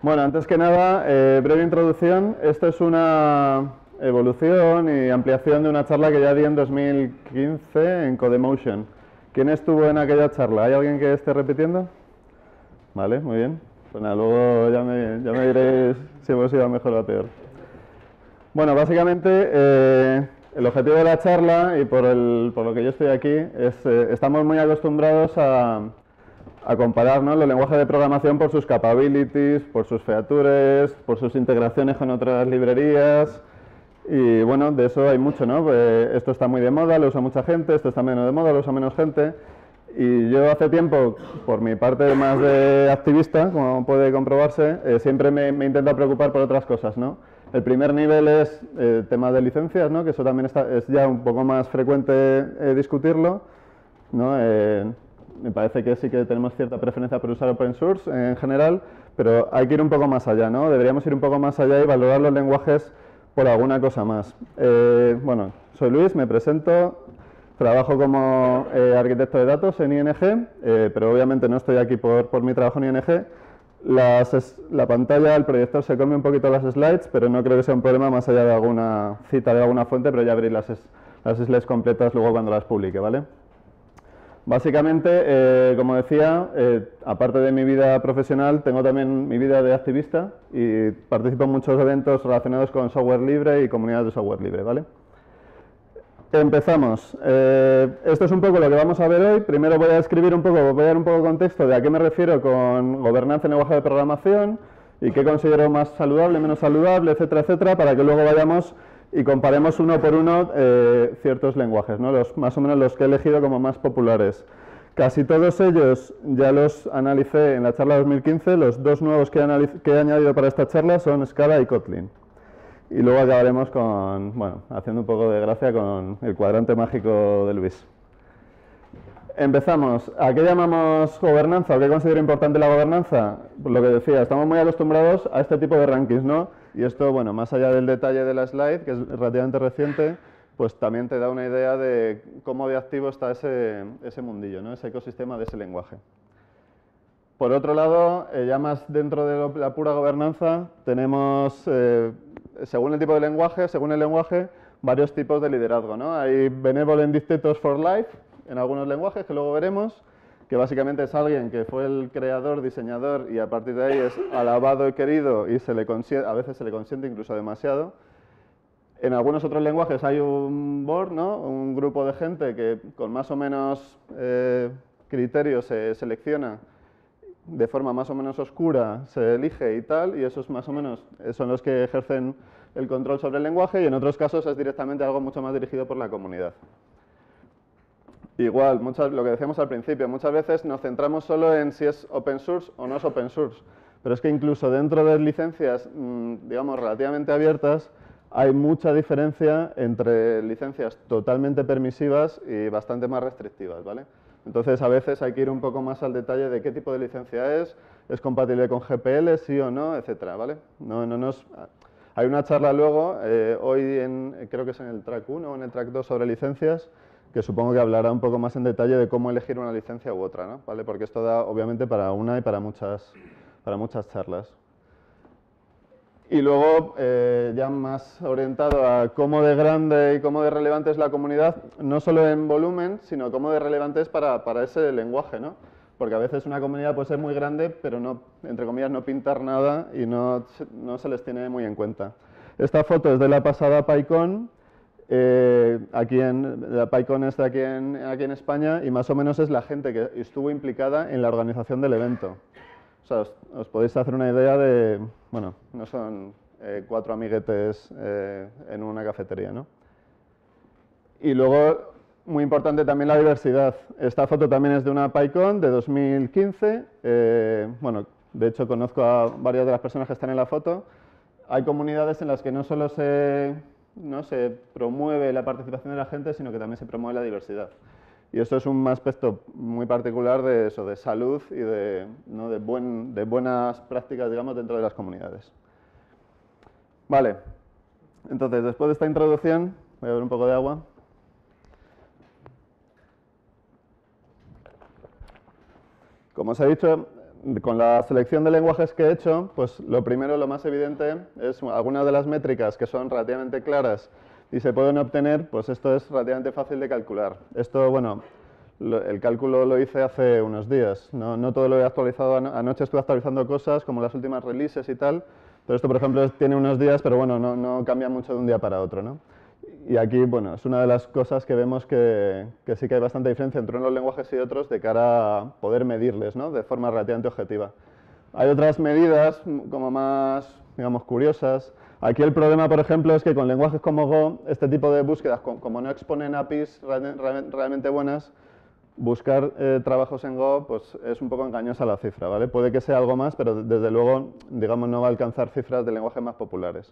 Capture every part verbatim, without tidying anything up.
Bueno, antes que nada, eh, breve introducción. Esto es una evolución y ampliación de una charla que ya di en dos mil quince en Codemotion. ¿Quién estuvo en aquella charla? ¿Hay alguien que esté repitiendo? Vale, muy bien. Pues nada, luego ya me, ya me diréis si hemos ido mejor o a peor. Bueno, básicamente eh, el objetivo de la charla, y por, el, por lo que yo estoy aquí, es eh, estamos muy acostumbrados a, a comparar, ¿no?, los lenguajes de programación por sus capabilities, por sus features, por sus integraciones con otras librerías. Y bueno, de eso hay mucho, ¿no? Pues esto está muy de moda, lo usa mucha gente, esto está menos de moda, lo usa menos gente. Y yo hace tiempo, por mi parte más de activista, como puede comprobarse, eh, siempre me, me intento preocupar por otras cosas, ¿no? El primer nivel es eh, tema de licencias, ¿no?, que eso también está, es ya un poco más frecuente eh, discutirlo, ¿no? Eh, me parece que sí que tenemos cierta preferencia por usar open source en general, pero hay que ir un poco más allá, ¿no? Deberíamos ir un poco más allá y valorar los lenguajes por alguna cosa más. Eh, bueno, soy Luis, me presento. Trabajo como eh, arquitecto de datos en I N G, eh, pero obviamente no estoy aquí por, por mi trabajo en I N G. Las, la pantalla, el proyector se come un poquito las slides, pero no creo que sea un problema más allá de alguna cita de alguna fuente, pero ya veréis las, las slides completas luego cuando las publique, ¿vale? Básicamente, eh, como decía, eh, aparte de mi vida profesional, tengo también mi vida de activista y participo en muchos eventos relacionados con software libre y comunidades de software libre, ¿vale? Empezamos. Eh, esto es un poco lo que vamos a ver hoy. Primero voy a escribir un poco, voy a dar un poco de contexto de a qué me refiero con gobernanza en lenguaje de programación y qué considero más saludable, menos saludable, etcétera, etcétera, para que luego vayamos y comparemos uno por uno eh, ciertos lenguajes, ¿no?, los, más o menos los que he elegido como más populares. Casi todos ellos ya los analicé en la charla de dos mil quince. Los dos nuevos que he, que he añadido para esta charla son Scala y Kotlin. Y luego acabaremos con, bueno, haciendo un poco de gracia con el cuadrante mágico de Luis. Empezamos. ¿A qué llamamos gobernanza o qué considero importante la gobernanza? Pues lo que decía, estamos muy acostumbrados a este tipo de rankings, ¿no? Y esto, bueno, más allá del detalle de la slide, que es relativamente reciente, pues también te da una idea de cómo de activo está ese, ese mundillo, ¿no?, ese ecosistema de ese lenguaje. Por otro lado, eh, ya más dentro de lo, la pura gobernanza, tenemos, eh, según el tipo de lenguaje, según el lenguaje, varios tipos de liderazgo, ¿no? Hay benevolent dictators for life en algunos lenguajes, que luego veremos, que básicamente es alguien que fue el creador, diseñador, y a partir de ahí es alabado y querido, y se le consiente, a veces se le consiente incluso demasiado. En algunos otros lenguajes hay un board, ¿no?, un grupo de gente que con más o menos eh, criterios se selecciona de forma más o menos oscura, se elige y tal, y esos más o menos son los que ejercen el control sobre el lenguaje, y en otros casos es directamente algo mucho más dirigido por la comunidad. Igual, muchas, lo que decíamos al principio, muchas veces nos centramos solo en si es open source o no es open source, pero es que incluso dentro de licencias, digamos, relativamente abiertas, hay mucha diferencia entre licencias totalmente permisivas y bastante más restrictivas, ¿vale? Entonces, a veces hay que ir un poco más al detalle de qué tipo de licencia es, es compatible con G P L, sí o no, etcétera, ¿vale? No, no nos... Hay una charla luego, eh, hoy en, creo que es en el track uno o en el track dos sobre licencias, que supongo que hablará un poco más en detalle de cómo elegir una licencia u otra, ¿no? ¿Vale? Porque esto da, obviamente, para una y para muchas, para muchas charlas. Y luego, eh, ya más orientado a cómo de grande y cómo de relevante es la comunidad, no solo en volumen, sino cómo de relevante es para, para ese lenguaje, ¿no? Porque a veces una comunidad puede ser muy grande, pero no, entre comillas, no pintar nada y no, no se les tiene muy en cuenta. Esta foto es de la pasada PyCon, eh, aquí en, la PyCon está aquí en, aquí en España, y más o menos es la gente que estuvo implicada en la organización del evento. O sea, os, os podéis hacer una idea de, bueno, no son eh, cuatro amiguetes eh, en una cafetería, ¿no? Y luego, muy importante también la diversidad. Esta foto también es de una PyCon de dos mil quince. Eh, bueno, de hecho conozco a varias de las personas que están en la foto. Hay comunidades en las que no solo se, no se promueve la participación de la gente, sino que también se promueve la diversidad. Y esto es un aspecto muy particular de eso, de salud y de, ¿no?, de, buen, de buenas prácticas, digamos, dentro de las comunidades. Vale, entonces, después de esta introducción, voy a beber un poco de agua. Como os he dicho, con la selección de lenguajes que he hecho, pues lo primero, lo más evidente, es algunas de las métricas que son relativamente claras y se pueden obtener, pues esto es relativamente fácil de calcular. Esto, bueno, lo, el cálculo lo hice hace unos días, no, no todo lo he actualizado, ano anoche estuve actualizando cosas como las últimas releases y tal, pero esto, por ejemplo, tiene unos días, pero bueno, no, no cambia mucho de un día para otro, ¿no? Y aquí, bueno, es una de las cosas que vemos que, que sí que hay bastante diferencia entre unos lenguajes y otros de cara a poder medirles, ¿no?, de forma relativamente objetiva. Hay otras medidas como más, digamos, curiosas. Aquí el problema, por ejemplo, es que con lenguajes como Go, este tipo de búsquedas, como no exponen A P Is realmente buenas, buscar eh, trabajos en Go pues, es un poco engañosa la cifra, ¿vale? Puede que sea algo más, pero desde luego, digamos, no va a alcanzar cifras de lenguajes más populares.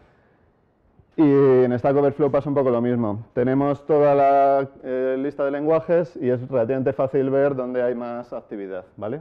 Y en Stack Overflow pasa un poco lo mismo. Tenemos toda la eh, lista de lenguajes y es relativamente fácil ver dónde hay más actividad, ¿vale?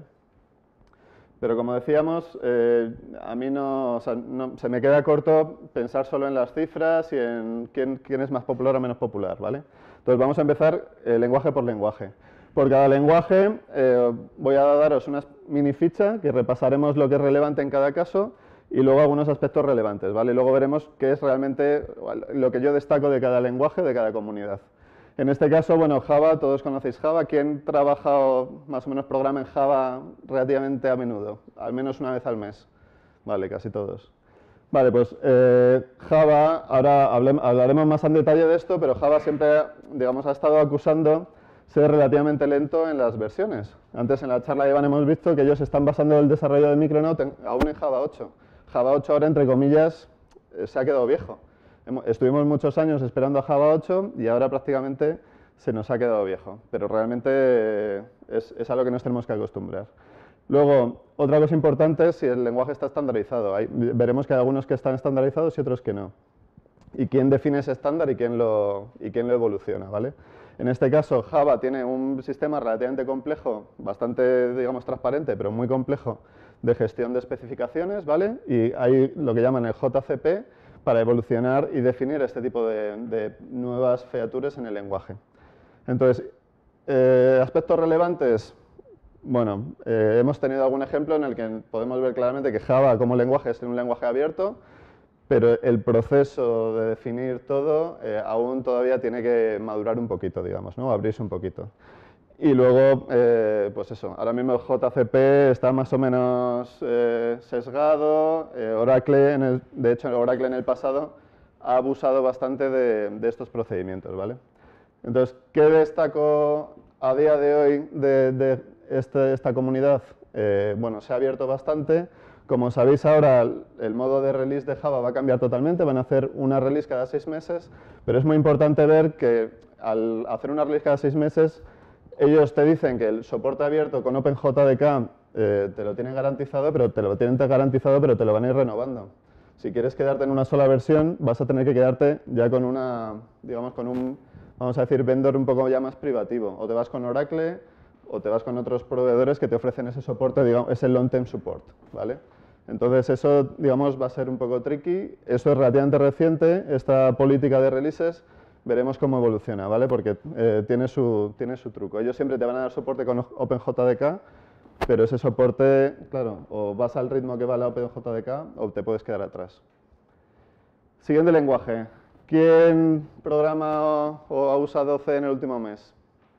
Pero como decíamos, eh, a mí no, o sea, no, se me queda corto pensar solo en las cifras y en quién, quién es más popular o menos popular, ¿vale? Entonces vamos a empezar eh, lenguaje por lenguaje. Por cada lenguaje eh, voy a daros una mini ficha que repasaremos lo que es relevante en cada caso y luego algunos aspectos relevantes, ¿vale? Y luego veremos qué es realmente lo que yo destaco de cada lenguaje, de cada comunidad. En este caso, bueno, Java, todos conocéis Java. ¿Quién trabaja o más o menos programa en Java relativamente a menudo? Al menos una vez al mes. Vale, casi todos. Vale, pues eh, Java, ahora hablem, hablaremos más en detalle de esto, pero Java siempre, digamos, ha estado acusando ser relativamente lento en las versiones. Antes en la charla de Iván hemos visto que ellos están basando el desarrollo de Micronaut en, aún en Java ocho. Java ocho ahora, entre comillas, eh, se ha quedado viejo. Estuvimos muchos años esperando a Java ocho y ahora prácticamente se nos ha quedado viejo, pero realmente es, es a lo que nos tenemos que acostumbrar. Luego, otra cosa importante es si el lenguaje está estandarizado. Hay, veremos que hay algunos que están estandarizados y otros que no. Y quién define ese estándar y quién lo, y quién lo evoluciona, ¿vale? En este caso, Java tiene un sistema relativamente complejo, bastante, digamos, transparente, pero muy complejo, de gestión de especificaciones, ¿vale? Y hay lo que llaman el J C P, para evolucionar y definir este tipo de, de nuevas features en el lenguaje. Entonces, eh, aspectos relevantes, bueno, eh, hemos tenido algún ejemplo en el que podemos ver claramente que Java como lenguaje es un lenguaje abierto, pero el proceso de definir todo eh, aún todavía tiene que madurar un poquito, digamos, ¿no? Abrirse un poquito. Y luego, eh, pues eso, ahora mismo el J C P está más o menos eh, sesgado. Eh, Oracle, en el, de hecho, Oracle en el pasado ha abusado bastante de, de estos procedimientos, ¿vale? Entonces, ¿qué destaco a día de hoy de, de este, esta comunidad? Eh, bueno, se ha abierto bastante. Como sabéis ahora, el modo de release de Java va a cambiar totalmente. Van a hacer una release cada seis meses, pero es muy importante ver que al hacer una release cada seis meses, ellos te dicen que el soporte abierto con OpenJDK eh, te lo tienen garantizado, pero te lo tienen garantizado, pero te lo van a ir renovando. Si quieres quedarte en una sola versión, vas a tener que quedarte ya con una, digamos, con un, vamos a decir, vendor un poco ya más privativo. O te vas con Oracle, o te vas con otros proveedores que te ofrecen ese soporte, digamos, ese long-term support, ¿vale? Entonces eso, digamos, va a ser un poco tricky. Eso es relativamente reciente, esta política de releases. Veremos cómo evoluciona, ¿vale? Porque eh, tiene, su, tiene su truco. Ellos siempre te van a dar soporte con OpenJDK, pero ese soporte, claro, o vas al ritmo que va la OpenJDK o te puedes quedar atrás. Siguiente lenguaje. ¿Quién programa o, o ha usado C en el último mes?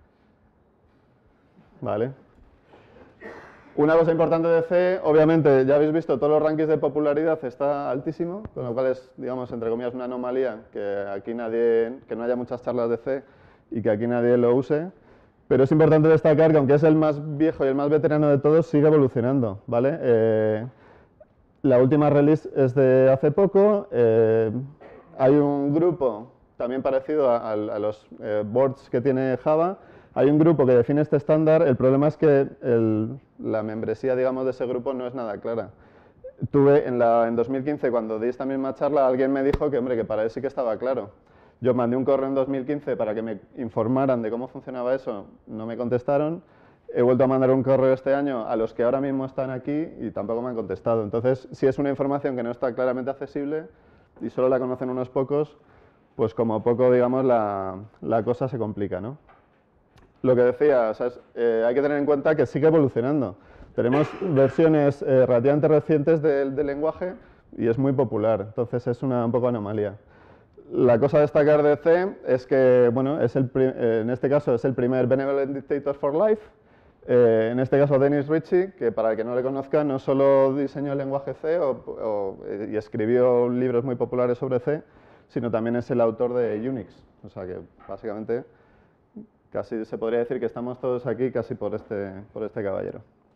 Vale. Una cosa importante de C, obviamente, ya habéis visto, todos los rankings de popularidad está altísimo, con lo cual es, digamos, entre comillas, una anomalía que aquí nadie, que no haya muchas charlas de C y que aquí nadie lo use. Pero es importante destacar que aunque es el más viejo y el más veterano de todos, sigue evolucionando, ¿vale? Eh, la última release es de hace poco. Eh, hay un grupo también parecido a, a, a los eh, boards que tiene Java. Hay un grupo que define este estándar. El problema es que el, la membresía, digamos, de ese grupo no es nada clara. Tuve en, la, en dos mil quince, cuando di esta misma charla, alguien me dijo que, hombre, que para él sí que estaba claro. Yo mandé un correo en dos mil quince para que me informaran de cómo funcionaba eso, no me contestaron. He vuelto a mandar un correo este año a los que ahora mismo están aquí y tampoco me han contestado. Entonces, si es una información que no está claramente accesible y solo la conocen unos pocos, pues como poco, digamos, la, la cosa se complica, ¿no? Lo que decía, o sea, es, eh, hay que tener en cuenta que sigue evolucionando. Tenemos versiones eh, relativamente recientes del, del lenguaje y es muy popular, entonces es una un poco anomalía. La cosa a destacar de C es que, bueno, es el eh, en este caso es el primer Benevolent Dictator for Life. Eh, en este caso Dennis Ritchie, que para el que no le conozca, no solo diseñó el lenguaje C o, o, y escribió libros muy populares sobre C, sino también es el autor de Unix. O sea que básicamente casi se podría decir que estamos todos aquí casi por este, por este caballero.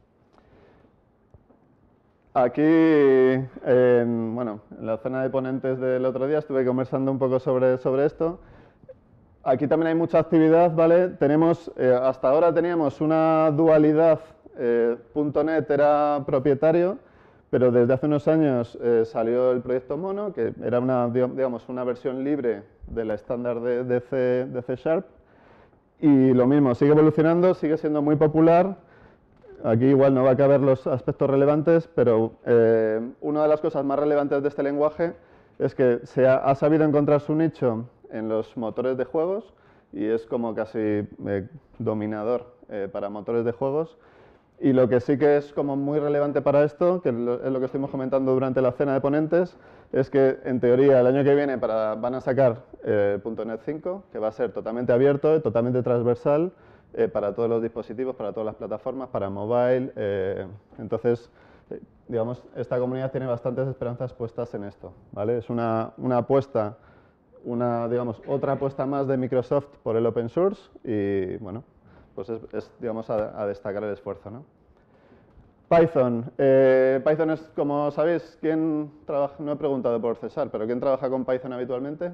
Aquí, en, bueno, en la zona de ponentes del otro día estuve conversando un poco sobre, sobre esto. Aquí también hay mucha actividad, ¿vale? Tenemos, eh, hasta ahora teníamos una dualidad, eh, .NET era propietario, pero desde hace unos años eh, salió el proyecto Mono, que era una, digamos, una versión libre de la estándar de, de, C, de C Sharp. Y lo mismo, sigue evolucionando, sigue siendo muy popular. Aquí igual no va a caber los aspectos relevantes, pero eh, una de las cosas más relevantes de este lenguaje es que se ha, ha sabido encontrar su nicho en los motores de juegos y es como casi eh, dominador eh, para motores de juegos. Y lo que sí que es como muy relevante para esto, que es lo que estuvimos comentando durante la cena de ponentes, es que en teoría el año que viene para, van a sacar eh, .NET cinco, que va a ser totalmente abierto, totalmente transversal, eh, para todos los dispositivos, para todas las plataformas, para mobile. Eh, entonces, eh, digamos, esta comunidad tiene bastantes esperanzas puestas en esto, ¿vale? Es una, una apuesta, una, digamos, otra apuesta más de Microsoft por el open source y, bueno, pues es, es digamos, a, a destacar el esfuerzo, ¿no? Python. Eh, Python es, como sabéis, ¿quién trabaja? No he preguntado por César, pero ¿quién trabaja con Python habitualmente?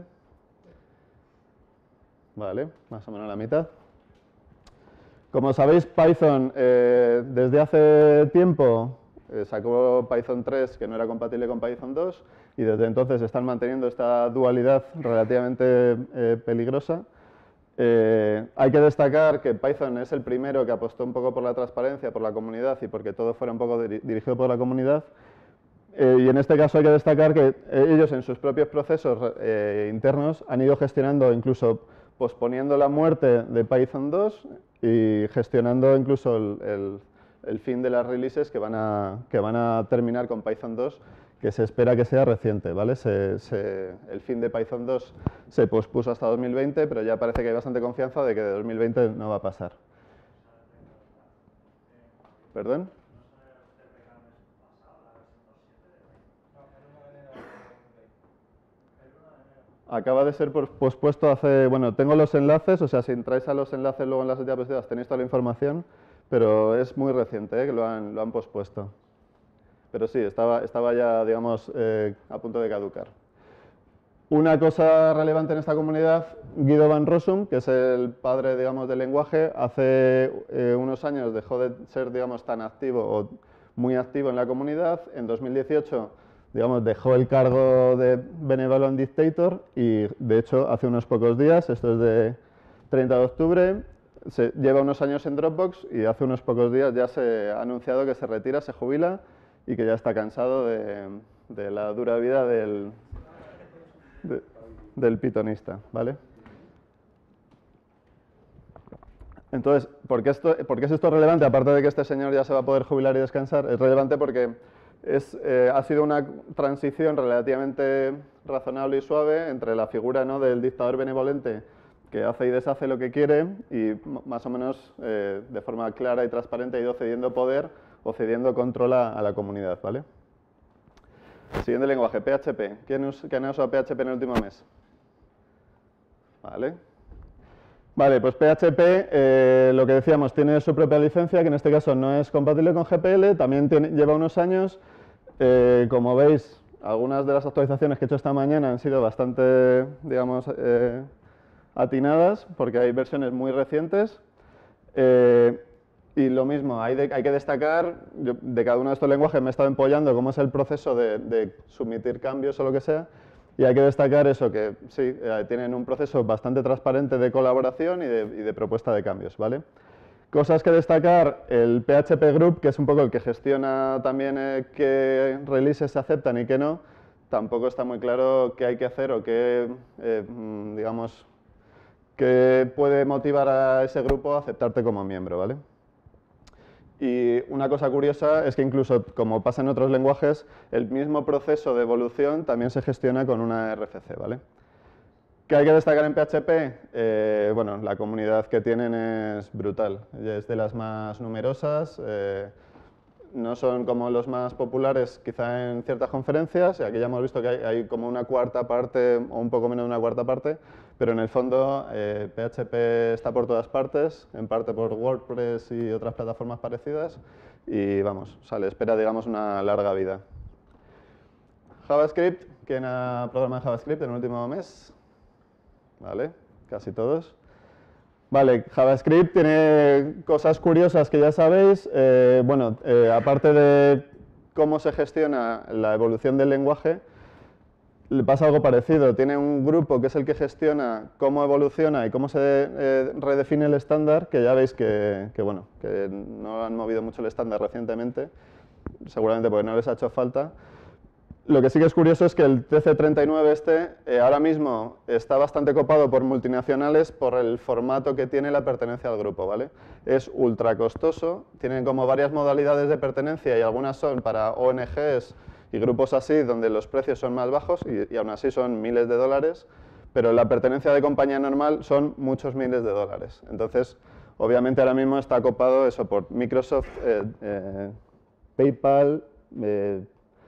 Vale, más o menos la mitad. Como sabéis, Python eh, desde hace tiempo eh, sacó Python tres, que no era compatible con Python dos, y desde entonces están manteniendo esta dualidad relativamente eh, peligrosa. Eh, hay que destacar que Python es el primero que apostó un poco por la transparencia, por la comunidad y porque todo fuera un poco diri dirigido por la comunidad. Eh, y en este caso hay que destacar que ellos en sus propios procesos eh, internos han ido gestionando, incluso posponiendo la muerte de Python dos y gestionando incluso el, el, el fin de las releases que van, a, que van a terminar con Python dos, que se espera que sea reciente, ¿vale? Se, se, el fin de Python dos se pospuso hasta dos mil veinte, pero ya parece que hay bastante confianza de que de dos mil veinte no va a pasar. ¿Perdón? Acaba de ser pospuesto hace, bueno, tengo los enlaces, o sea, si entráis a los enlaces luego en las diapositivas tenéis toda la información, pero es muy reciente, ¿eh? Que lo han, lo han pospuesto. Pero sí, estaba, estaba ya, digamos, eh, a punto de caducar. Una cosa relevante en esta comunidad, Guido van Rossum, que es el padre, digamos, del lenguaje, hace eh, unos años dejó de ser, digamos, tan activo o muy activo en la comunidad. En dos mil dieciocho, digamos, dejó el cargo de Benevolent Dictator y, de hecho, hace unos pocos días, esto es de treinta de octubre, se lleva unos años en Dropbox y hace unos pocos días ya se ha anunciado que se retira, se jubila y que ya está cansado de, de la dura vida del, de, del pitonista, ¿vale? Entonces, ¿por qué, esto, ¿por qué es esto relevante? Aparte de que este señor ya se va a poder jubilar y descansar, es relevante porque es, eh, ha sido una transición relativamente razonable y suave entre la figura, ¿no?, del dictador benevolente que hace y deshace lo que quiere y más o menos eh, de forma clara y transparente ha ido cediendo poder o cediendo control a, a la comunidad, ¿vale? Siguiente lenguaje, P H P. ¿Quién, us, ¿quién ha usado P H P en el último mes? Vale. Vale, pues P H P, eh, lo que decíamos, tiene su propia licencia, que en este caso no es compatible con G P L, también tiene, lleva unos años. Eh, como veis, algunas de las actualizaciones que he hecho esta mañana han sido bastante, digamos, eh, atinadas, porque hay versiones muy recientes. Eh, y lo mismo, hay, de, hay que destacar, yo de cada uno de estos lenguajes me he estado empollando cómo es el proceso de, de submitir cambios o lo que sea, y hay que destacar eso, que sí, eh, tienen un proceso bastante transparente de colaboración y de, y de propuesta de cambios, ¿vale? Cosas que destacar, el P H P Group, que es un poco el que gestiona también eh, qué releases se aceptan y qué no, tampoco está muy claro qué hay que hacer o qué, eh, digamos, qué puede motivar a ese grupo a aceptarte como miembro, ¿vale? Y una cosa curiosa es que incluso, como pasa en otros lenguajes, el mismo proceso de evolución también se gestiona con una R F C, ¿vale? ¿Qué hay que destacar en P H P? Eh, bueno, la comunidad que tienen es brutal, es de las más numerosas, eh, no son como los más populares quizá en ciertas conferencias, y aquí ya hemos visto que hay, hay como una cuarta parte o un poco menos de una cuarta parte, pero en el fondo eh, P H P está por todas partes, en parte por WordPress y otras plataformas parecidas, y vamos, o sea, le espera, digamos, una larga vida. JavaScript, ¿quién ha programado en JavaScript en el último mes? Vale, casi todos. Vale, JavaScript tiene cosas curiosas que ya sabéis. Eh, bueno, eh, aparte de cómo se gestiona la evolución del lenguaje, le pasa algo parecido. Tiene un grupo que es el que gestiona cómo evoluciona y cómo se eh, redefine el estándar, que ya veis que, que, bueno, que no han movido mucho el estándar recientemente, seguramente porque no les ha hecho falta. Lo que sí que es curioso es que el T C treinta y nueve este eh, ahora mismo está bastante copado por multinacionales por el formato que tiene la pertenencia al grupo, ¿vale? Es ultra costoso, tienen como varias modalidades de pertenencia y algunas son para O N Ges y grupos así donde los precios son más bajos y, y aún así son miles de dólares, pero la pertenencia de compañía normal son muchos miles de dólares. Entonces, obviamente ahora mismo está copado eso por Microsoft, eh, eh, PayPal, eh,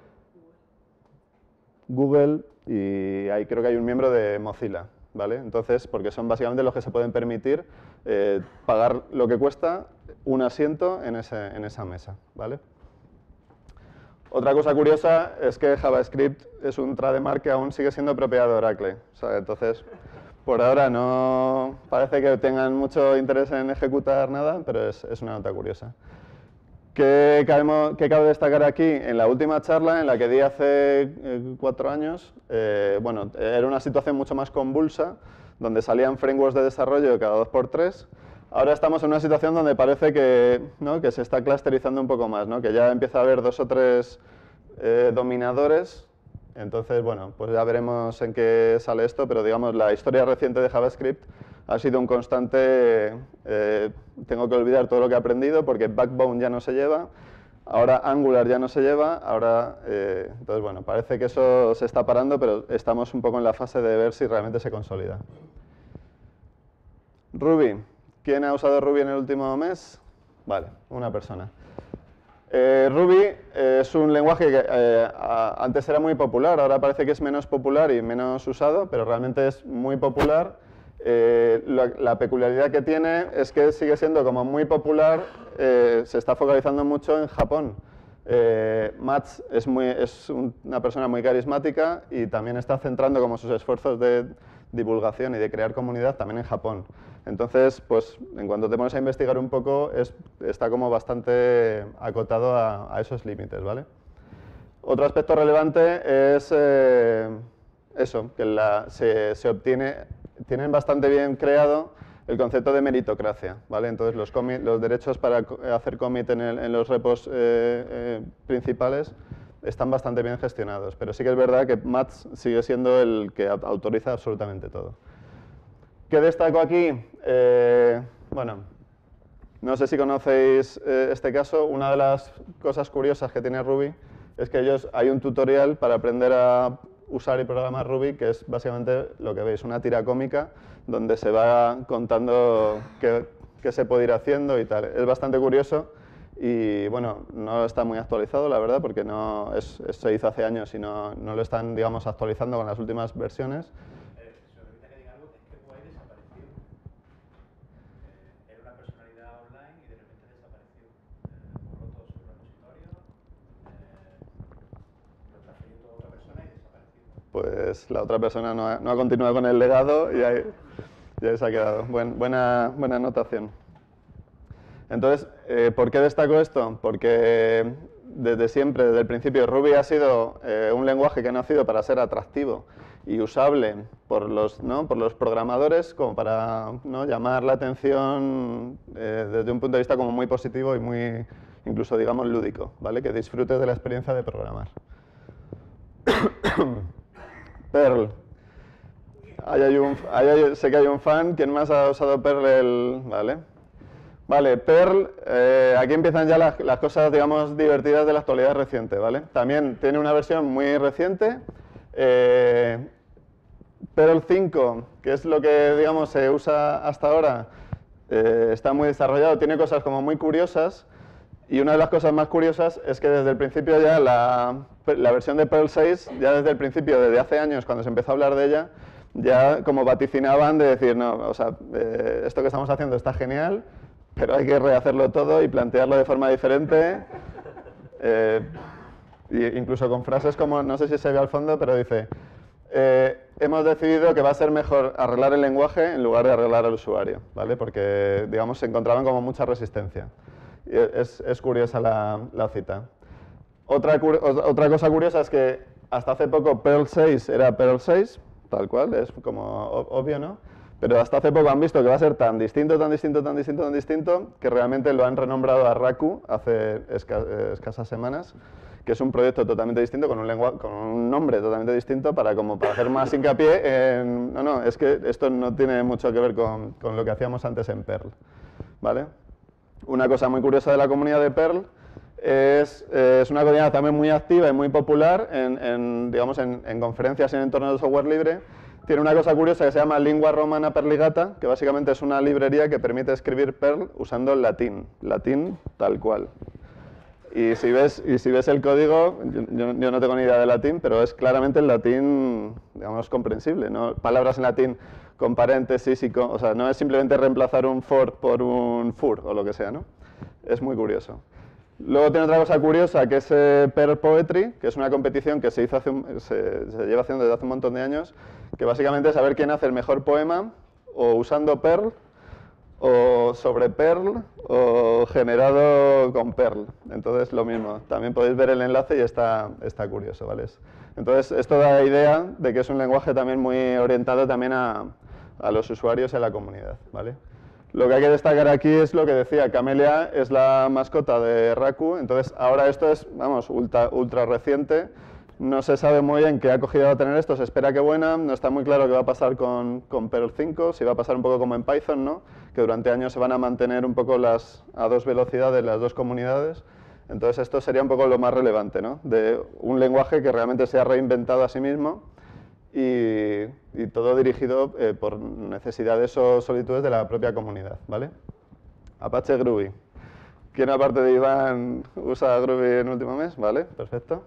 Google y ahí creo que hay un miembro de Mozilla, ¿vale? Entonces, porque son básicamente los que se pueden permitir eh, pagar lo que cuesta un asiento en, ese, en esa mesa, ¿vale? Otra cosa curiosa es que JavaScript es un trademark que aún sigue siendo propiedad de Oracle, o sea, entonces, por ahora no parece que tengan mucho interés en ejecutar nada, pero es, es una nota curiosa. ¿Qué, cabemos, ¿Qué cabe destacar aquí? En la última charla, en la que di hace eh, cuatro años, eh, bueno, era una situación mucho más convulsa, donde salían frameworks de desarrollo cada dos por tres. Ahora estamos en una situación donde parece que, ¿no? que se está clusterizando un poco más, ¿no? Que ya empieza a haber dos o tres eh, dominadores. Entonces, bueno, pues ya veremos en qué sale esto, pero digamos, la historia reciente de JavaScript ha sido un constante, eh, tengo que olvidar todo lo que he aprendido porque Backbone ya no se lleva, ahora Angular ya no se lleva, ahora, eh, entonces bueno, parece que eso se está parando, pero estamos un poco en la fase de ver si realmente se consolida. Ruby, ¿quién ha usado Ruby en el último mes? Vale, una persona. Eh, Ruby eh, es un lenguaje que eh, a, antes era muy popular, ahora parece que es menos popular y menos usado, pero realmente es muy popular. Eh, la, la peculiaridad que tiene es que sigue siendo como muy popular, eh, se está focalizando mucho en Japón. Eh, Mats es, muy, es un, una persona muy carismática y también está centrando como sus esfuerzos de divulgación y de crear comunidad también en Japón. Entonces, pues en cuanto te pones a investigar un poco, es, está como bastante acotado a, a esos límites, ¿vale? Otro aspecto relevante es eh, eso, que la, se, se obtiene, tienen bastante bien creado el concepto de meritocracia, ¿vale? Entonces los, commit, los derechos para hacer commit en, el, en los repos eh, eh, principales están bastante bien gestionados, pero sí que es verdad que Mats sigue siendo el que autoriza absolutamente todo. ¿Qué destaco aquí? Eh, bueno, no sé si conocéis eh, este caso. Una de las cosas curiosas que tiene Ruby es que ellos, hay un tutorial para aprender a usar y programar Ruby, que es básicamente lo que veis, una tira cómica donde se va contando qué, qué se puede ir haciendo y tal. Es bastante curioso y, bueno, no está muy actualizado, la verdad, porque no es, es, se hizo hace años y no, no lo están, digamos, actualizando con las últimas versiones. Pues la otra persona no ha, no ha continuado con el legado y ahí, y ahí se ha quedado. Buen, buena, buena anotación. Entonces, eh, ¿por qué destaco esto? Porque desde siempre, desde el principio, Ruby ha sido eh, un lenguaje que ha nacido para ser atractivo y usable por los, ¿no? por los programadores, como para, ¿no? llamar la atención eh, desde un punto de vista como muy positivo y muy, incluso, digamos, lúdico, ¿vale? Que disfrutes de la experiencia de programar. Perl. Ahí hay un, ahí hay, sé que hay un fan. ¿Quién más ha usado Perl? El, ¿vale? Vale, Perl, eh, aquí empiezan ya las, las cosas, digamos, divertidas de la actualidad reciente, ¿vale? También tiene una versión muy reciente, eh, Perl cinco, que es lo que, digamos, se usa hasta ahora, eh, está muy desarrollado, tiene cosas como muy curiosas, y una de las cosas más curiosas es que desde el principio ya la, la versión de Perl seis, ya desde el principio, desde hace años, cuando se empezó a hablar de ella, ya como vaticinaban de decir, no, o sea, eh, esto que estamos haciendo está genial, pero hay que rehacerlo todo y plantearlo de forma diferente, eh, incluso con frases como, no sé si se ve al fondo, pero dice, eh, hemos decidido que va a ser mejor arreglar el lenguaje en lugar de arreglar al usuario, ¿vale? Porque, digamos, se encontraban como mucha resistencia. Y es, es curiosa la, la cita. Otra, otra cosa curiosa es que hasta hace poco Perl seis era Perl seis, tal cual, es como obvio, ¿no? Pero hasta hace poco han visto que va a ser tan distinto, tan distinto, tan distinto, tan distinto, que realmente lo han renombrado a Raku hace esca escasas semanas, que es un proyecto totalmente distinto, con un, lengua con un nombre totalmente distinto, para, como para hacer más hincapié en... No, no, es que esto no tiene mucho que ver con, con lo que hacíamos antes en Perl, ¿vale? Una cosa muy curiosa de la comunidad de Perl es, eh, es una comunidad también muy activa y muy popular en, en, digamos, en, en conferencias en entorno del software libre. Tiene una cosa curiosa que se llama Lingua Romana Perligata, que básicamente es una librería que permite escribir Perl usando el latín, latín tal cual. Y si ves, y si ves el código, yo, yo no tengo ni idea de latín, pero es claramente el latín, digamos, comprensible, ¿no? Palabras en latín con paréntesis, y con, o sea, no es simplemente reemplazar un for por un fur o lo que sea, ¿no? Es muy curioso. Luego tiene otra cosa curiosa, que es eh, Perl Poetry, que es una competición que se, hizo hace un, se, se lleva haciendo desde hace un montón de años, que básicamente es saber quién hace el mejor poema, o usando Perl, o sobre Perl, o generado con Perl. Entonces, lo mismo. También podéis ver el enlace y está, está curioso, ¿vale? Entonces, esto da la idea de que es un lenguaje también muy orientado también a, a los usuarios y a la comunidad, ¿vale? Lo que hay que destacar aquí es lo que decía, Camellia es la mascota de Raku, entonces ahora esto es, vamos, ultra, ultra reciente, no se sabe muy bien qué acogida va a tener esto, se espera que buena, no está muy claro qué va a pasar con, con Perl cinco, si va a pasar un poco como en Python, ¿no? Que durante años se van a mantener un poco las, a dos velocidades las dos comunidades, entonces esto sería un poco lo más relevante, ¿no? De un lenguaje que realmente se ha reinventado a sí mismo, Y, y todo dirigido eh, por necesidades o solicitudes de la propia comunidad, ¿vale? Apache Groovy. ¿Quién aparte de Iván usa Groovy en el último mes? ¿Vale? Perfecto.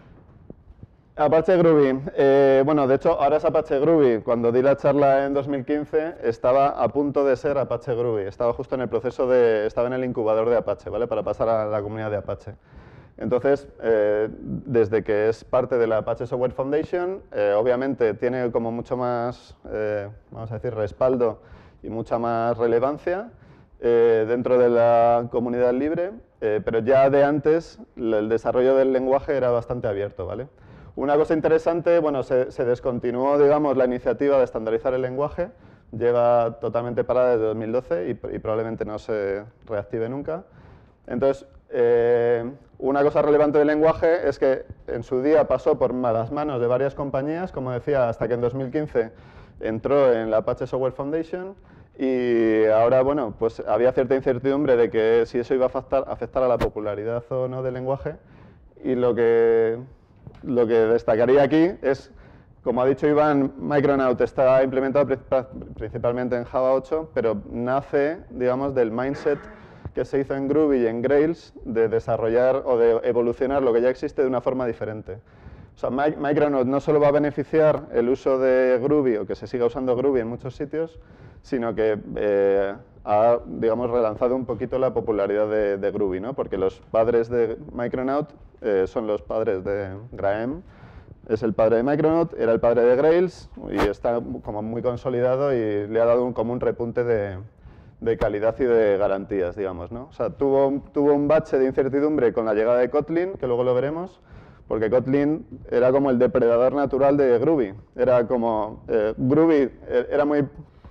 Apache Groovy. Eh, bueno, de hecho, ahora es Apache Groovy. Cuando di la charla en dos mil quince, estaba a punto de ser Apache Groovy. Estaba justo en el proceso de... Estaba en el incubador de Apache, ¿vale? Para pasar a la comunidad de Apache. Entonces, eh, desde que es parte de la Apache Software Foundation, eh, obviamente tiene como mucho más, eh, vamos a decir, respaldo y mucha más relevancia eh, dentro de la comunidad libre, eh, pero ya de antes el desarrollo del lenguaje era bastante abierto, ¿vale? Una cosa interesante, bueno, se, se descontinuó, digamos, la iniciativa de estandarizar el lenguaje, lleva totalmente parada desde dos mil doce y, y probablemente no se reactive nunca. Entonces, eh, una cosa relevante del lenguaje es que en su día pasó por las manos de varias compañías, como decía, hasta que en dos mil quince entró en la Apache Software Foundation y ahora, bueno, pues había cierta incertidumbre de que si eso iba a afectar, afectar a la popularidad o no del lenguaje y lo que, lo que destacaría aquí es, como ha dicho Iván, Micronaut está implementado principalmente en Java ocho, pero nace, digamos, del mindset que se hizo en Groovy y en Grails de desarrollar o de evolucionar lo que ya existe de una forma diferente. O sea, Micronaut no solo va a beneficiar el uso de Groovy o que se siga usando Groovy en muchos sitios, sino que eh, ha, digamos, relanzado un poquito la popularidad de, de Groovy, ¿no? Porque los padres de Micronaut eh, son los padres de Graham, es el padre de Micronaut, era el padre de Grails y está como muy consolidado y le ha dado un, como un repunte de de calidad y de garantías, digamos, ¿no? O sea, tuvo, tuvo un bache de incertidumbre con la llegada de Kotlin, que luego lo veremos, porque Kotlin era como el depredador natural de Groovy. Era como... Eh, Groovy era muy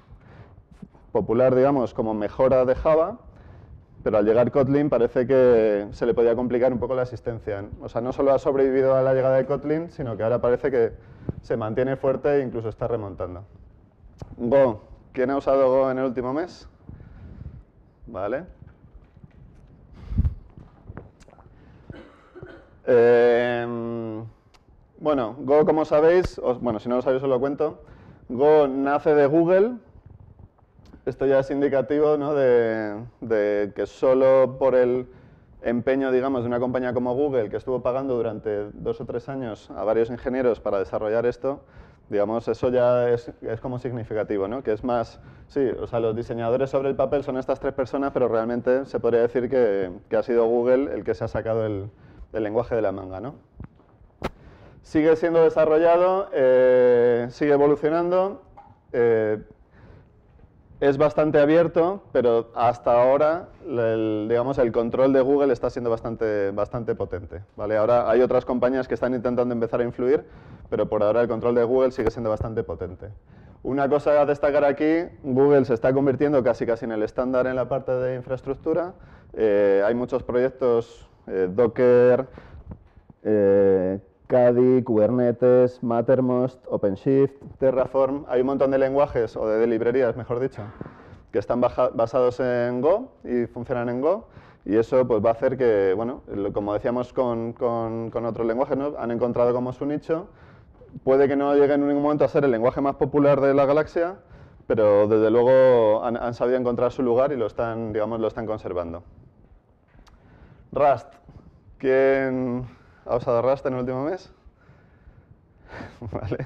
popular, digamos, como mejora de Java, pero al llegar Kotlin parece que se le podía complicar un poco la existencia. O sea, no solo ha sobrevivido a la llegada de Kotlin, sino que ahora parece que se mantiene fuerte e incluso está remontando. Go. ¿Quién ha usado Go en el último mes? ¿vale? Eh, bueno, Go, como sabéis, os, bueno, si no lo sabéis os lo cuento, Go nace de Google. Esto ya es indicativo, ¿no?, de, de que solo por el empeño, digamos, de una compañía como Google, que estuvo pagando durante dos o tres años a varios ingenieros para desarrollar esto, digamos, eso ya es, es como significativo, ¿no? Que es más, sí, o sea, los diseñadores sobre el papel son estas tres personas, pero realmente se podría decir que, que ha sido Google el que se ha sacado el, el lenguaje de la manga, ¿no? Sigue siendo desarrollado, eh, sigue evolucionando, eh, es bastante abierto, pero hasta ahora, el, digamos, el control de Google está siendo bastante, bastante potente, ¿vale? Ahora hay otras compañías que están intentando empezar a influir, pero por ahora el control de Google sigue siendo bastante potente. Una cosa a destacar aquí, Google se está convirtiendo casi casi en el estándar en la parte de infraestructura. Eh, hay muchos proyectos, eh, Docker, eh, K D I, Kubernetes, Mattermost, OpenShift, Terraform. Hay un montón de lenguajes, o de, de librerías, mejor dicho, que están baja, basados en Go y funcionan en Go. Y eso pues, va a hacer que, bueno, como decíamos con, con, con otros lenguajes, ¿no?, han encontrado como su nicho. Puede que no llegue en ningún momento a ser el lenguaje más popular de la galaxia, pero desde luego han, han sabido encontrar su lugar y lo están, digamos, lo están conservando. Rust. ¿Quién ha usado Rust en el último mes? Vale.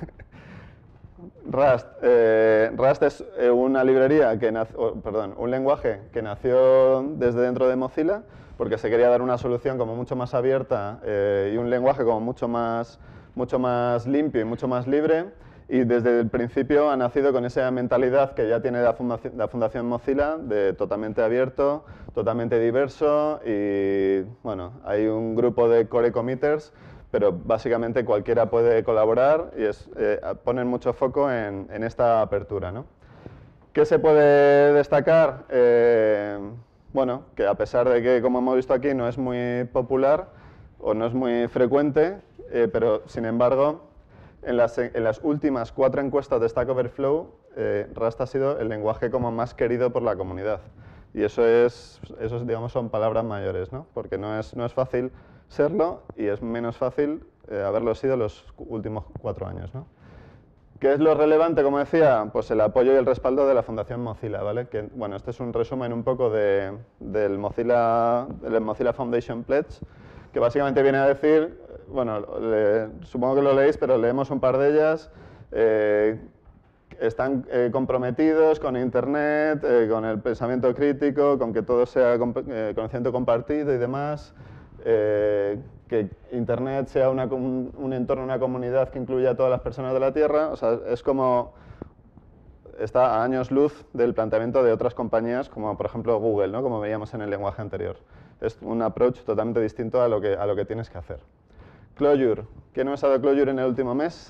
Rust. Eh, Rust es una librería que nació, oh, perdón, un lenguaje que nació desde dentro de Mozilla, porque se quería dar una solución como mucho más abierta eh, y un lenguaje como mucho más, mucho más limpio y mucho más libre. Y desde el principio ha nacido con esa mentalidad que ya tiene la Fundación, la Fundación Mozilla, de totalmente abierto, totalmente diverso, y bueno, hay un grupo de core committers, pero básicamente cualquiera puede colaborar y es, eh, ponen mucho foco en, en esta apertura, ¿no? ¿Qué se puede destacar? Eh, bueno, que a pesar de que, como hemos visto aquí, no es muy popular o no es muy frecuente, eh, pero sin embargo, En las, en las últimas cuatro encuestas de Stack Overflow, eh, Rust ha sido el lenguaje como más querido por la comunidad. Y eso, es, eso es, digamos, son palabras mayores, ¿no? Porque no es, no es fácil serlo y es menos fácil eh, haberlo sido los últimos cuatro años, ¿no? ¿Qué es lo relevante, como decía? Pues el apoyo y el respaldo de la Fundación Mozilla, ¿vale? Que, bueno, este es un resumen un poco de, del, Mozilla, del Mozilla Foundation Pledge, que básicamente viene a decir, bueno, le, supongo que lo leéis, pero leemos un par de ellas. Eh, están eh, comprometidos con Internet, eh, con el pensamiento crítico, con que todo sea eh, conocimiento compartido y demás, eh, que Internet sea una, un, un entorno, una comunidad que incluya a todas las personas de la Tierra. O sea, es como, está a años luz del planteamiento de otras compañías, como por ejemplo Google, ¿no?, como veíamos en el lenguaje anterior. Es un approach totalmente distinto a lo que, a lo que tienes que hacer. Clojure. ¿Quién ha usado Clojure en el último mes?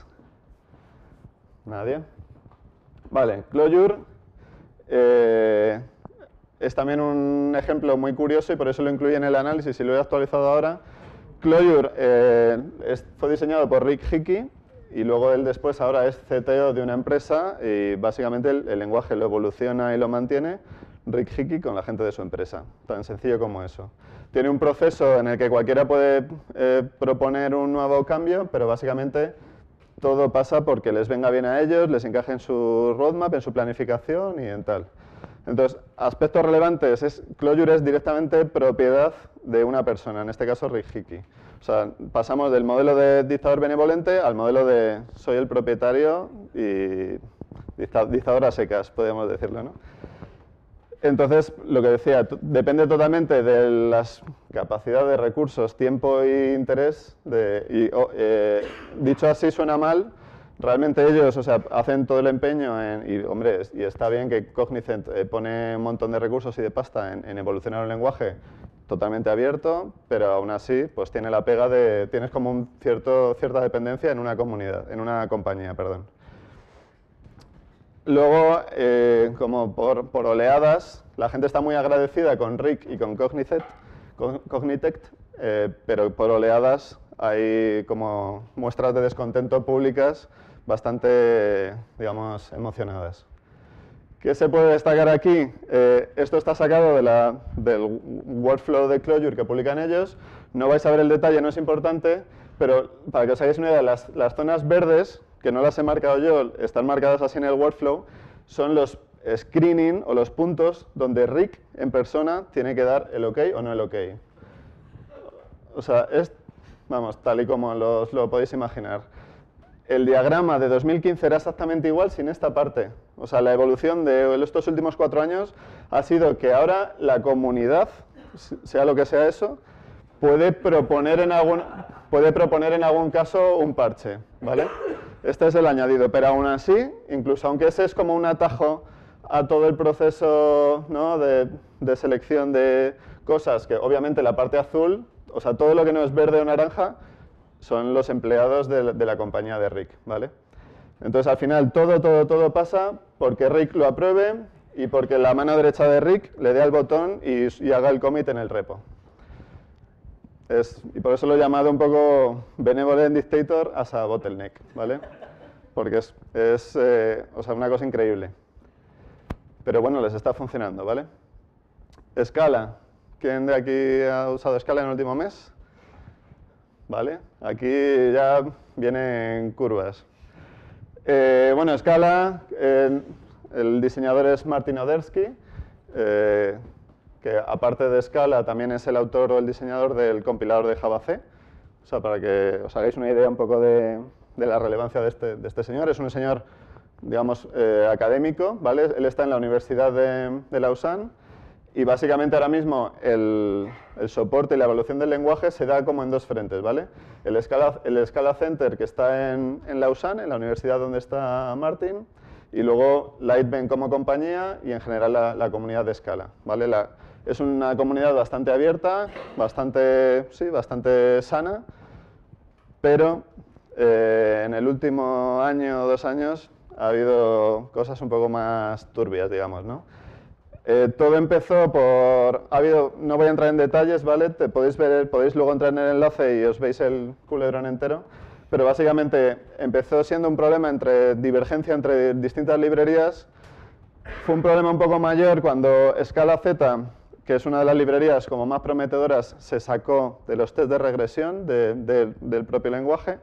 ¿Nadie? Vale, Clojure eh, es también un ejemplo muy curioso y por eso lo incluí en el análisis y lo he actualizado ahora. Clojure eh, es, fue diseñado por Rick Hickey y luego él después ahora es C T O de una empresa y básicamente el, el lenguaje lo evoluciona y lo mantiene Rick Hickey con la gente de su empresa. Tan sencillo como eso. Tiene un proceso en el que cualquiera puede eh, proponer un nuevo cambio, pero básicamente todo pasa porque les venga bien a ellos, les encaje en su roadmap, en su planificación y en tal. Entonces, aspectos relevantes, es, Clojure es directamente propiedad de una persona, en este caso Rick Hickey. O sea, pasamos del modelo de dictador benevolente al modelo de soy el propietario y dictador a secas, podríamos decirlo, ¿no? Entonces, lo que decía, depende totalmente de las capacidades de recursos, tiempo e interés. De, y, oh, eh, dicho así suena mal, realmente ellos, o sea, hacen todo el empeño en, y, hombre, y está bien que Cognizant eh, pone un montón de recursos y de pasta en, en evolucionar un lenguaje totalmente abierto, pero aún así, pues tiene la pega de, tienes como un cierto, cierta dependencia en una comunidad, en una compañía, perdón. Luego, eh, como por, por oleadas, la gente está muy agradecida con Rick y con Cognitect, con Cognitect eh, pero por oleadas hay como muestras de descontento públicas bastante, digamos, emocionadas. ¿Qué se puede destacar aquí? Eh, esto está sacado de la, del workflow de Clojure que publican ellos. No vais a ver el detalle, no es importante, pero para que os hagáis una idea, las, las zonas verdes, que no las he marcado yo, están marcadas así en el workflow, son los screening o los puntos donde Rick en persona tiene que dar el OK o no el OK. O sea, es, vamos, tal y como los, lo podéis imaginar. El diagrama de dos mil quince era exactamente igual sin esta parte. O sea, la evolución de estos últimos cuatro años ha sido que ahora la comunidad, sea lo que sea eso, puede proponer en algún, puede proponer en algún caso un parche, ¿vale? Este es el añadido, pero aún así, incluso aunque ese es como un atajo a todo el proceso, ¿no?, de, de selección de cosas, que obviamente la parte azul, o sea, todo lo que no es verde o naranja, son los empleados de, de la compañía de Rick, ¿vale? Entonces, al final, todo, todo, todo pasa porque Rick lo apruebe y porque la mano derecha de Rick le dé al botón y, y haga el commit en el repo. Es, y por eso lo he llamado un poco Benevolent Dictator as a bottleneck, ¿vale? Porque es, es eh, o sea, una cosa increíble. Pero bueno, les está funcionando, ¿vale? Scala. ¿Quién de aquí ha usado Scala en el último mes? ¿Vale? Aquí ya vienen curvas. Eh, bueno, Scala, eh, el diseñador es Martin Odersky, eh, que aparte de Scala también es el autor o el diseñador del compilador de Java C. O sea, para que os hagáis una idea un poco de, de la relevancia de este, de este señor. Es un señor, digamos, eh, académico, ¿vale? Él está en la Universidad de, de Lausanne. Y básicamente ahora mismo el, el soporte y la evaluación del lenguaje se da como en dos frentes, ¿vale? El Scala, el Scala Center que está en, en Lausanne, en la universidad donde está Martin, y luego Lightben como compañía y en general la, la comunidad de Scala, ¿vale? La, es una comunidad bastante abierta, bastante, sí, bastante sana, pero eh, en el último año o dos años ha habido cosas un poco más turbias, digamos, ¿no? Eh, todo empezó por... Ha habido, no voy a entrar en detalles, ¿vale? Te podéis, ver, podéis luego entrar en el enlace y os veis el culebrón entero. Pero básicamente empezó siendo un problema entre divergencia entre distintas librerías. Fue un problema un poco mayor cuando Scala Z, que es una de las librerías como más prometedoras, se sacó de los test de regresión de, de, del propio lenguaje.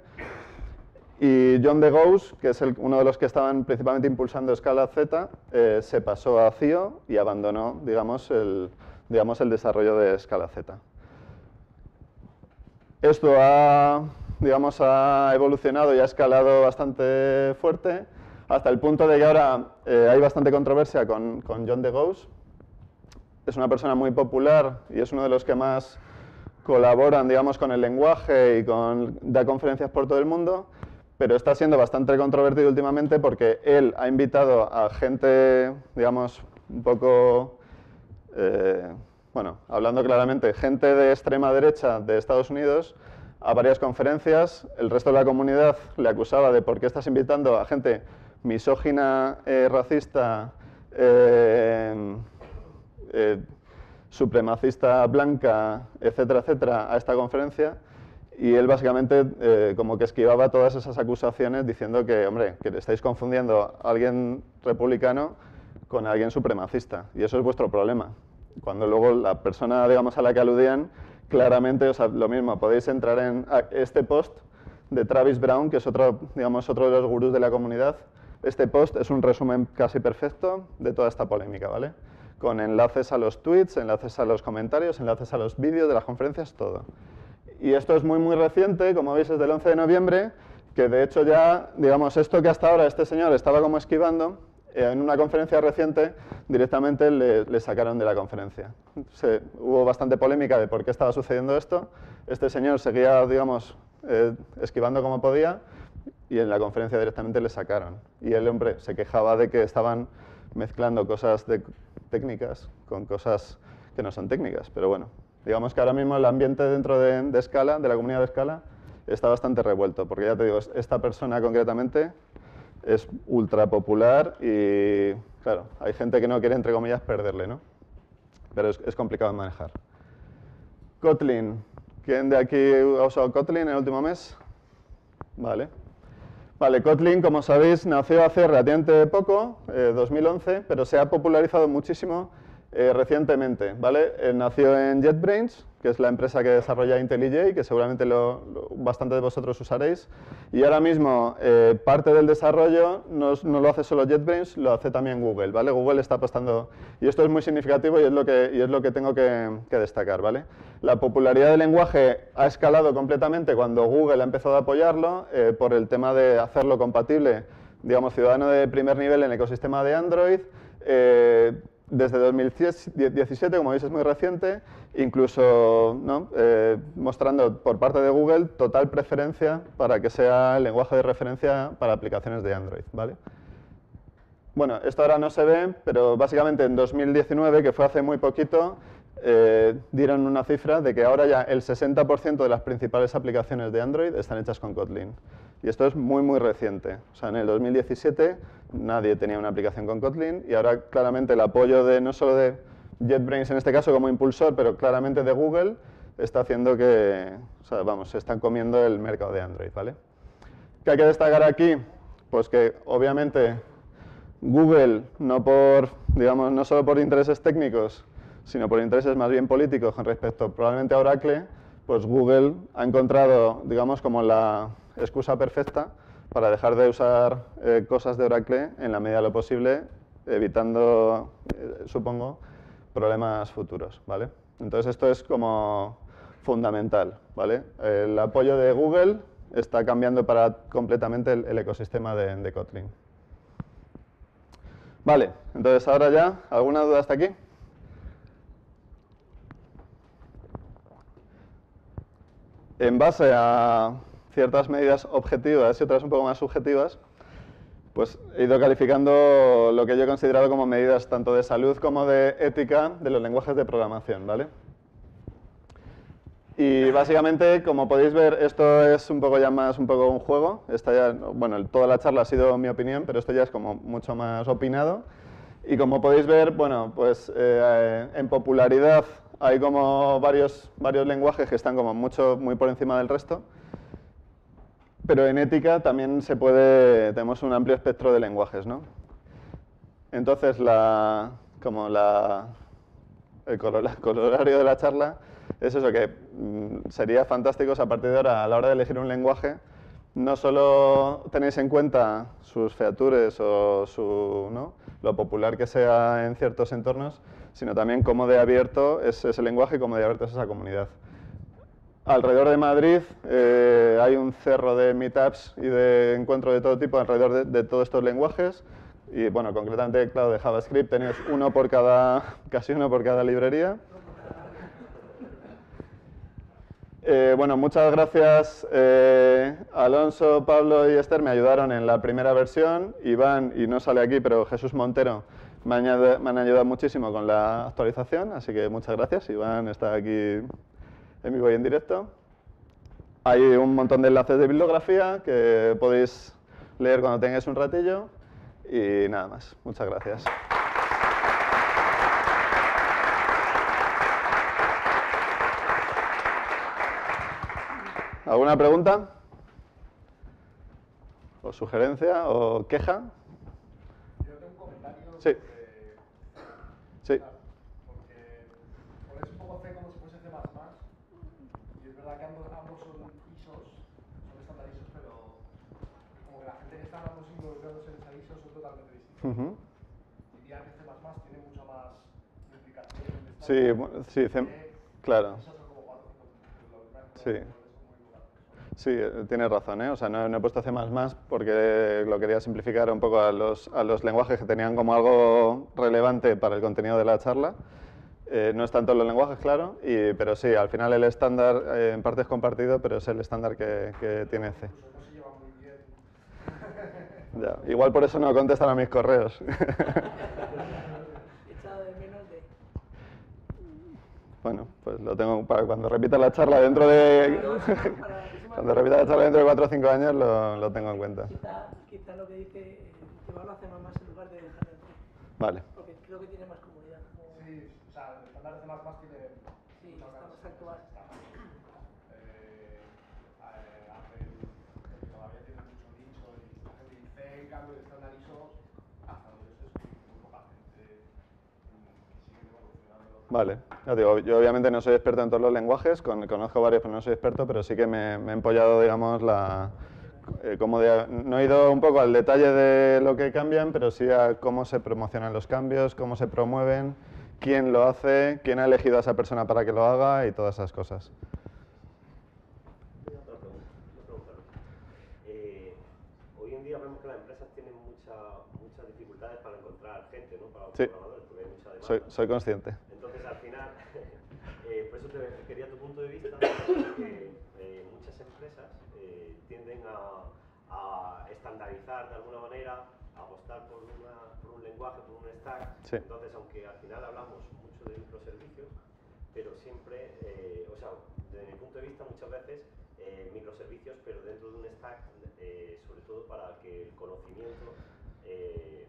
Y John DeGoes, que es el, uno de los que estaban principalmente impulsando Scala Z, eh, se pasó a C I O y abandonó, digamos, el, digamos, el desarrollo de Scala Z. Esto ha, digamos, ha evolucionado y ha escalado bastante fuerte, hasta el punto de que ahora eh, hay bastante controversia con, con John DeGoes. Es una persona muy popular y es uno de los que más colaboran, digamos, con el lenguaje y con, da conferencias por todo el mundo. Pero está siendo bastante controvertido últimamente porque él ha invitado a gente, digamos, un poco, eh, bueno, hablando claramente, gente de extrema derecha de Estados Unidos a varias conferencias. El resto de la comunidad le acusaba de por qué estás invitando a gente misógina, eh, racista, eh, eh, supremacista blanca, etcétera, etcétera, a esta conferencia. Y él básicamente eh, como que esquivaba todas esas acusaciones diciendo que, hombre, que estáis confundiendo a alguien republicano con alguien supremacista. Y eso es vuestro problema. Cuando luego la persona, digamos, a la que aludían, claramente, o sea, lo mismo, podéis entrar en este post de Travis Brown, que es otro, digamos, otro de los gurús de la comunidad. Este post es un resumen casi perfecto de toda esta polémica, ¿vale? Con enlaces a los tweets, enlaces a los comentarios, enlaces a los vídeos de las conferencias, todo. Y esto es muy, muy reciente, como veis es del once de noviembre, que de hecho ya, digamos, esto que hasta ahora este señor estaba como esquivando, eh, en una conferencia reciente directamente le, le sacaron de la conferencia. Se, hubo bastante polémica de por qué estaba sucediendo esto. Este señor seguía, digamos, eh, esquivando como podía y en la conferencia directamente le sacaron. Y el hombre se quejaba de que estaban mezclando cosas de, técnicas con cosas que no son técnicas, pero bueno. Digamos que ahora mismo el ambiente dentro de, de Scala, de la comunidad de Scala, está bastante revuelto, porque ya te digo, esta persona concretamente es ultra popular y, claro, hay gente que no quiere, entre comillas, perderle, ¿no? Pero es, es complicado de manejar. Kotlin. ¿Quién de aquí ha usado Kotlin en el último mes? Vale. Vale, Kotlin, como sabéis, nació hace relativamente poco, eh, dos mil once, pero se ha popularizado muchísimo eh, recientemente, ¿vale? Eh, nació en JetBrains, que es la empresa que desarrolla IntelliJ, que seguramente lo, lo, bastante de vosotros usaréis, y ahora mismo eh, parte del desarrollo no, no lo hace solo JetBrains, lo hace también Google, ¿vale? Google está apostando, y esto es muy significativo y es lo que, y es lo que tengo que, que destacar, ¿vale? La popularidad del lenguaje ha escalado completamente cuando Google ha empezado a apoyarlo eh, por el tema de hacerlo compatible, digamos, ciudadano de primer nivel en el ecosistema de Android. Eh, desde dos mil diecisiete, como veis, es muy reciente, incluso ¿no? eh, mostrando por parte de Google total preferencia para que sea el lenguaje de referencia para aplicaciones de Android, ¿vale? Bueno, esto ahora no se ve, pero básicamente en dos mil diecinueve, que fue hace muy poquito, eh, dieron una cifra de que ahora ya el sesenta por ciento de las principales aplicaciones de Android están hechas con Kotlin. Y esto es muy, muy reciente. O sea, en el dos mil diecisiete nadie tenía una aplicación con Kotlin y ahora claramente el apoyo de no solo de JetBrains en este caso como impulsor, pero claramente de Google, está haciendo que, o sea, vamos, se están comiendo el mercado de Android, ¿vale? ¿Qué hay que destacar aquí? Pues que obviamente Google, no por, digamos, no solo por intereses técnicos, sino por intereses más bien políticos con respecto probablemente a Oracle, pues Google ha encontrado, digamos, como la excusa perfecta para dejar de usar eh, cosas de Oracle en la medida de lo posible, evitando, eh, supongo, problemas futuros, ¿vale? Entonces esto es como fundamental, ¿vale? El apoyo de Google está cambiando para completamente el, el ecosistema de, de Kotlin. Vale, entonces ahora ya, ¿alguna duda hasta aquí? En base a ciertas medidas objetivas y otras un poco más subjetivas, pues he ido calificando lo que yo he considerado como medidas tanto de salud como de ética de los lenguajes de programación, ¿vale? Y básicamente, como podéis ver, esto es un poco ya más un poco un juego. Esta ya, bueno, toda la charla ha sido mi opinión, pero esto ya es como mucho más opinado. Y como podéis ver, bueno, pues eh, en popularidad hay como varios, varios lenguajes que están como mucho, muy por encima del resto. Pero en ética también se puede, tenemos un amplio espectro de lenguajes, ¿no? Entonces, la, como la, el corolario de la charla es eso, que mmm, sería fantástico a partir de ahora, a la hora de elegir un lenguaje, no solo tenéis en cuenta sus features o su, ¿no? lo popular que sea en ciertos entornos, sino también cómo de abierto es ese lenguaje y cómo de abierto es esa comunidad. Alrededor de Madrid eh, hay un cerro de meetups y de encuentros de todo tipo alrededor de, de todos estos lenguajes. Y bueno, concretamente, claro, de JavaScript tenéis uno por cada, casi uno por cada librería. Eh, bueno, muchas gracias eh, Alonso, Pablo y Esther, me ayudaron en la primera versión. Iván, y no sale aquí, pero Jesús Montero me, añade, me han ayudado muchísimo con la actualización, así que muchas gracias. Iván está aquí en vivo y en directo. Hay un montón de enlaces de bibliografía que podéis leer cuando tengáis un ratillo. Y nada más. Muchas gracias. ¿Alguna pregunta? ¿O sugerencia? ¿O queja? Yo tengo un comentario. Sí. De... Sí. Porque pones un poco C como si fuese C más más. Y es verdad que ambos, ambos son I S Os, son estándar I S Os, pero como que la gente que está ambos involucrados en esa I S O son totalmente distintos. Uh-huh. Diría que C más más tiene mucha más implicación en el Sí, sí, C, claro. Sí. Sí, tienes razón, ¿eh? O sea, no, no he puesto C más más porque lo quería simplificar un poco a los, a los lenguajes que tenían como algo relevante para el contenido de la charla. Eh, no es tanto los lenguajes, claro, y, pero sí, al final el estándar eh, en parte es compartido, pero es el estándar que, que tiene C. No se lleva muy bien. Ya, igual por eso no contestan a mis correos. Bueno, pues lo tengo para cuando repita la charla dentro de... cuando repita la charla dentro de cuatro o cinco años lo, lo tengo en cuenta. Quizá, quizá lo que dice, llevarlo a C más más en lugar de dejarlo en C. Vale. Porque creo que tiene más comunidad. Como... Sí, o sea, el estándar de C más más tiene... Sí, está más actual. Eh, Apple todavía tiene mucho nicho y Vale, ya digo, yo obviamente no soy experto en todos los lenguajes, con, conozco varios pero no soy experto, pero sí que me, me he empollado, digamos, la, eh, como de, no he ido un poco al detalle de lo que cambian, pero sí a cómo se promocionan los cambios, cómo se promueven, quién lo hace, quién ha elegido a esa persona para que lo haga y todas esas cosas. Otra pregunta, una pregunta. Eh, hoy en día vemos que las empresas tienen mucha, muchas dificultades para encontrar gente, ¿no? Para los Sí. programadores, porque hay mucha demanda. Soy, soy consciente. Entonces, al final, eh, por eso te quería tu punto de vista, porque eh, muchas empresas eh, tienden a, a estandarizar de alguna manera, a apostar por, una, por un lenguaje, por un stack. Sí. Entonces, aunque al final hablamos mucho de microservicios, pero siempre, eh, o sea, desde mi punto de vista, muchas veces eh, microservicios, pero dentro de un stack, eh, sobre todo para que el conocimiento eh,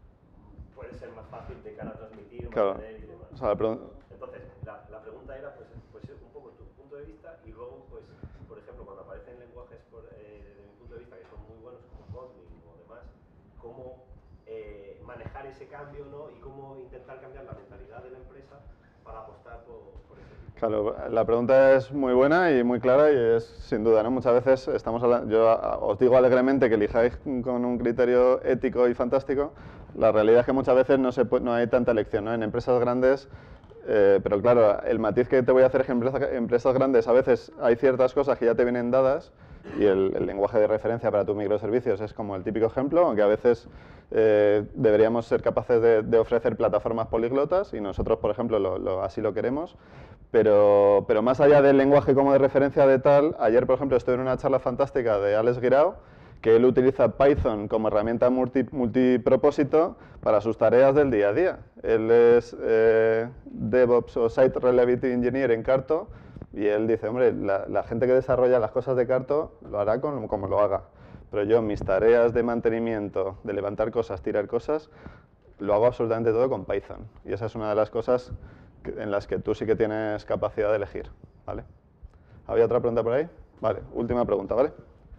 puede ser más fácil de cara a transmitir, Claro. mantener y demás. O sea, la pregun- Entonces, la, la pregunta era, pues, pues un poco tu punto de vista y luego, pues, por ejemplo, cuando aparecen lenguajes, por, eh, desde mi punto de vista, que son muy buenos, como Kotlin o demás, cómo eh, manejar ese cambio, ¿no? Y cómo intentar cambiar la mentalidad de la empresa para apostar por, por ese tipo. Claro, la pregunta es muy buena y muy clara y es sin duda, ¿no? Muchas veces estamos hablando, yo a- os digo alegremente que elijáis con un criterio ético y fantástico. La realidad es que muchas veces no, se pu- no hay tanta elección, ¿no? En empresas grandes, eh, pero claro, el matiz que te voy a hacer es que en empresas, empresas grandes a veces hay ciertas cosas que ya te vienen dadas y el, el lenguaje de referencia para tus microservicios es como el típico ejemplo, aunque a veces eh, deberíamos ser capaces de, de ofrecer plataformas políglotas y nosotros, por ejemplo, lo, lo, así lo queremos. Pero, pero más allá del lenguaje como de referencia de tal, ayer, por ejemplo, estuve en una charla fantástica de Alex Guirao, que él utiliza Python como herramienta multi, multipropósito para sus tareas del día a día. Él es eh, DevOps o Site Reliability Engineer en Carto y él dice, hombre, la, la gente que desarrolla las cosas de Carto lo hará con, como lo haga. Pero yo mis tareas de mantenimiento, de levantar cosas, tirar cosas, lo hago absolutamente todo con Python. Y esa es una de las cosas que, en las que tú sí que tienes capacidad de elegir, ¿vale? ¿Había otra pregunta por ahí? Vale, última pregunta, ¿vale?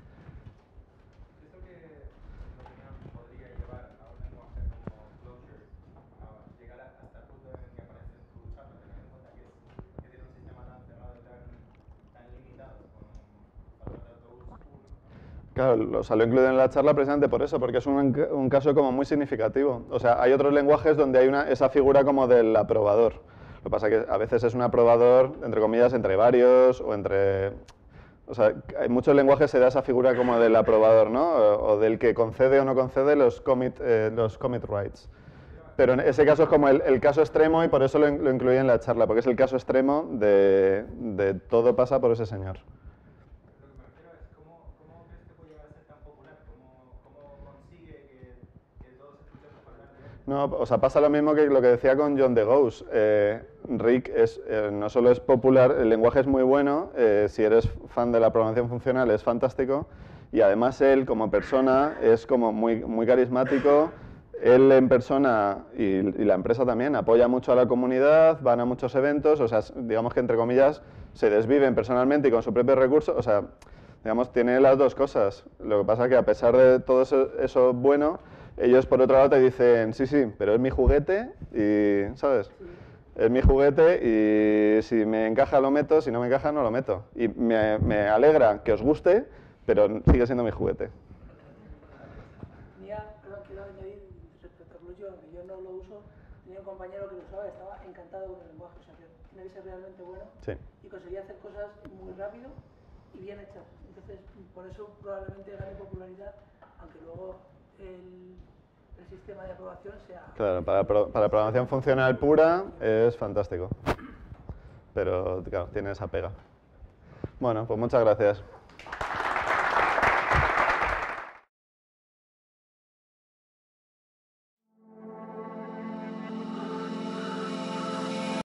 ¿Esto que en tu opinión podría llevar a un lenguaje como Clojure a llegar a- hasta el punto en el que aparece en tu charla, teniendo en cuenta que, es, que tiene un sistema tan cerrado y tan, tan limitado con falta de autobús uno? Claro, lo salió incluido en la charla precisamente por eso, porque es un, un caso como muy significativo. O sea, hay otros lenguajes donde hay una, esa figura como del aprobador. Lo que pasa es que a veces es un aprobador, entre comillas, entre varios o entre... O sea, en muchos lenguajes se da esa figura como del aprobador, ¿no? O, o del que concede o no concede los commit, eh, los commit rights. Pero en ese caso es como el, el caso extremo y por eso lo, lo incluí en la charla, porque es el caso extremo de, de todo pasa por ese señor. Lo que me refiero es, ¿cómo, cómo crees que puede llegar a ser tan popular? ¿Cómo, cómo consigue que, que todos escuchemos hablar de él? No, o sea, pasa lo mismo que lo que decía con John DeGoes. Eh, Rick es, eh, no solo es popular, el lenguaje es muy bueno, eh, si eres fan de la programación funcional es fantástico, y además él como persona es como muy, muy carismático, él en persona y, y la empresa también apoya mucho a la comunidad, van a muchos eventos, o sea, digamos que entre comillas se desviven personalmente y con sus propios recursos, o sea, digamos, tiene las dos cosas. Lo que pasa es que a pesar de todo eso, eso bueno, ellos por otro lado te dicen, sí, sí, pero es mi juguete y, ¿sabes? Es mi juguete y si me encaja lo meto, si no me encaja no lo meto. Y me, me alegra que os guste, pero sigue siendo mi juguete. Tenía, perdón, quiero añadir respecto a Clojure, aunque yo no lo uso, tenía un compañero que lo usaba y estaba encantado con el lenguaje, o sea, que tiene que ser realmente bueno Sí. y conseguía hacer cosas muy rápido y bien hechas. Entonces, por eso probablemente gane popularidad, aunque luego el, el sistema de aprobación sea... Claro, para, pro- para programación funcional pura es fantástico. Pero, claro, tiene esa pega. Bueno, pues muchas gracias.